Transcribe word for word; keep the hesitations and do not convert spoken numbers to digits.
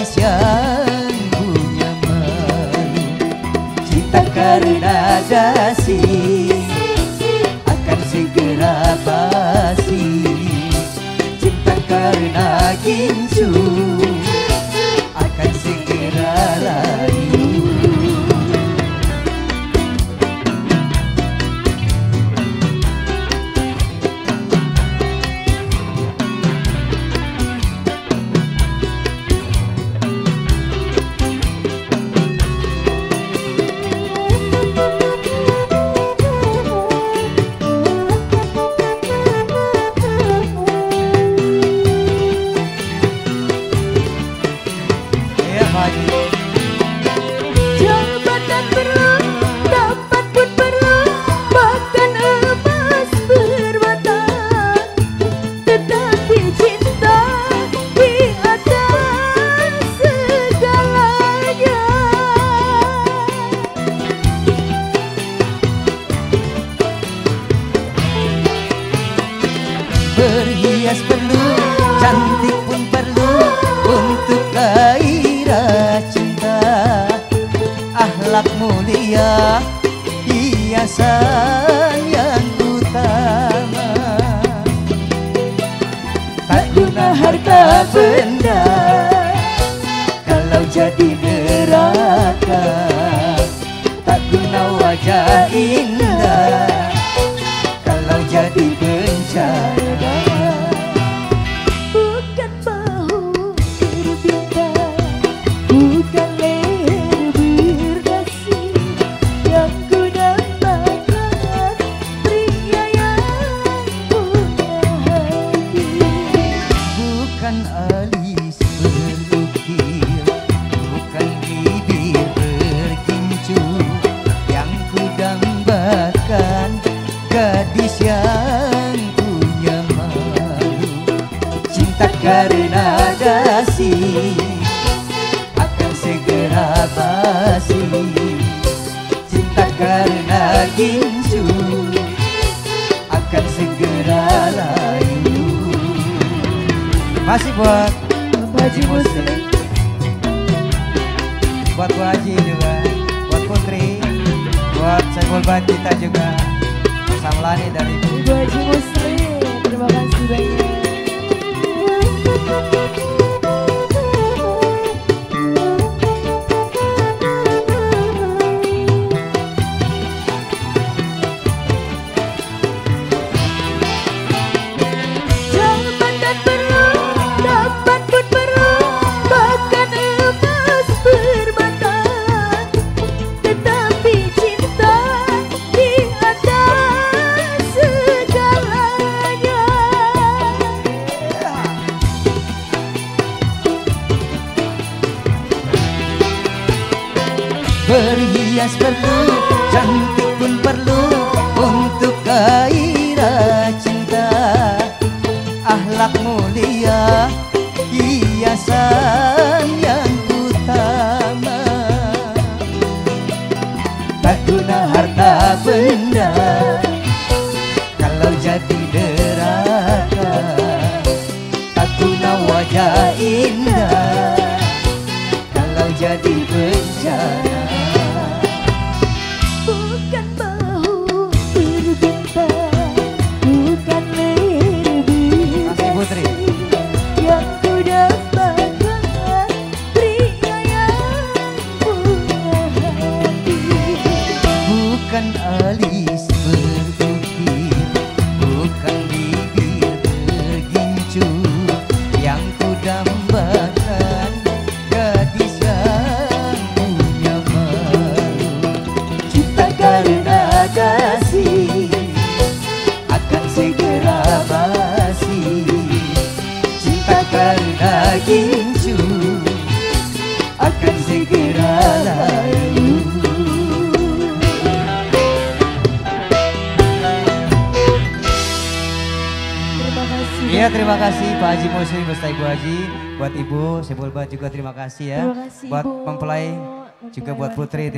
gadis yang punya malu. Cinta karena dasi akan segera basi. Cinta karena gincu akan segera layu. Jabatan perlu, dapat pun perlu, bahkan emas berbatang. Tetapi cinta di atas segalanya. Berhias perlu, cantik pun perlu untuk gairah cinta. Akhlak mulia, hiasan yang utama. Tak guna harta benda kalau jadi neraka. Tak guna wajah indah kalau jadi bencana. Bukan bahu berbinta, bukan leher berdasi yang ku dambakan, pria yang punya hati. Bukan alis berukir, bukan bibir berkincu yang ku dambakan, gadis yang punya malu. Cinta karena dasi akan segera basi. Cinta karena gincu akan segera layu. Masih buat Haji Muslim, buat Bu Haji juga, buat Putri, buat Saiful Bandita juga, Samlani dari Ibu Haji Muslim, terima kasih banyak. Jabatan perlu, dapat pun perlu, bahkan emas berbatang. Tetapi cinta di atas segalanya. berhias perlu, cantik pun perlu untuk gairah cinta. Akhlak mulia, hiasan yang utama. Tak guna harta benda kalau jadi deraka. Tak guna wajah indah kalau jadi bencana. Bukan bahu berbinta, bukan leher berdasi yang ku dapatkan, pria yang punya hati. Bukan alis berukir, bukan bibir bergincu yang ku dambakan, gadis yang punya malu. Cinta karena dasi akan segera basi. Cinta karena gincu akan segera layu. Terima kasih. Iya, terima kasih Pak Haji Muslim beserta Ibu Haji. Buat Ibu Sebulba juga terima kasih ya. Terima kasih, Buat Ibu. mempelai juga buat Putri.